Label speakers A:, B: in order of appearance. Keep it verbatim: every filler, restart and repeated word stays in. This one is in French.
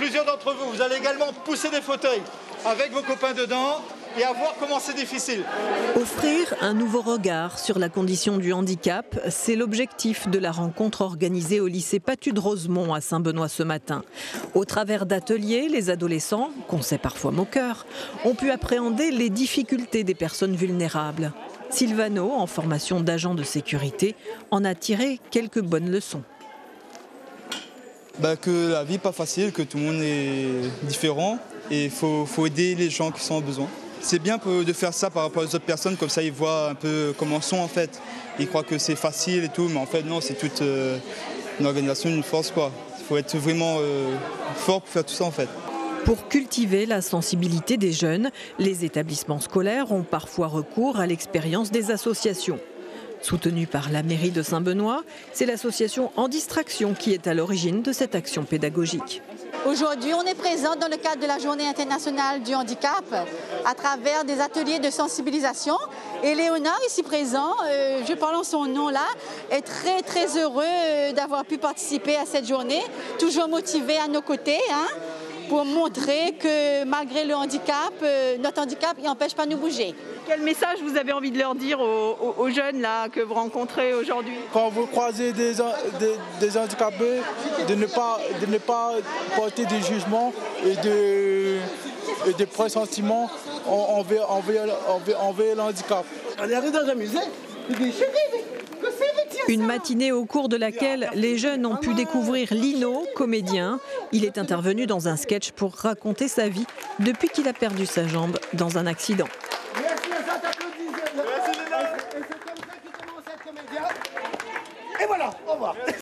A: plusieurs d'entre vous, vous allez également pousser des fauteuils avec vos copains dedans et à voir comment c'est difficile.
B: Offrir un nouveau regard sur la condition du handicap, c'est l'objectif de la rencontre organisée au lycée Patu de Rosemont à Saint-Benoît ce matin. Au travers d'ateliers, les adolescents, qu'on sait parfois moqueurs, ont pu appréhender les difficultés des personnes vulnérables. Sylvano, en formation d'agent de sécurité, en a tiré quelques bonnes leçons.
C: Bah, que la vie n'est pas facile, que tout le monde est différent et il faut, faut aider les gens qui sont en besoin. C'est bien de faire ça par rapport aux autres personnes, comme ça ils voient un peu comment ils sont en fait. Ils croient que c'est facile et tout, mais en fait non, c'est toute euh, une organisation, une force quoi. Il faut être vraiment euh, fort pour faire tout ça en fait.
B: Pour cultiver la sensibilité des jeunes, les établissements scolaires ont parfois recours à l'expérience des associations. Soutenue par la mairie de Saint-Benoît, c'est l'association En Distraction qui est à l'origine de cette action pédagogique.
D: Aujourd'hui, on est présent dans le cadre de la Journée internationale du handicap à travers des ateliers de sensibilisation. Et Léonard, ici présent, euh, je parle en son nom là, est très très heureux d'avoir pu participer à cette journée, toujours motivé à nos côtés, hein, pour montrer que malgré le handicap, euh, notre handicap n'empêche pas de nous bouger.
E: Quel message vous avez envie de leur dire aux, aux, aux jeunes là, que vous rencontrez aujourd'hui?
F: Quand vous croisez des, des, des handicapés, de ne, pas, de ne pas porter de jugement et de, et de pressentiments envers, envers, envers, envers le handicap.
G: On est arrivé dans un musée, il dit chérie, que c'est
B: Une matinée au cours de laquelle les jeunes ont pu découvrir Lino, comédien. Il est intervenu dans un sketch pour raconter sa vie depuis qu'il a perdu sa jambe dans un accident.
G: Merci, ça t'applaudit. Et c'est comme ça qu'il commence à être comédien. Et voilà, au revoir.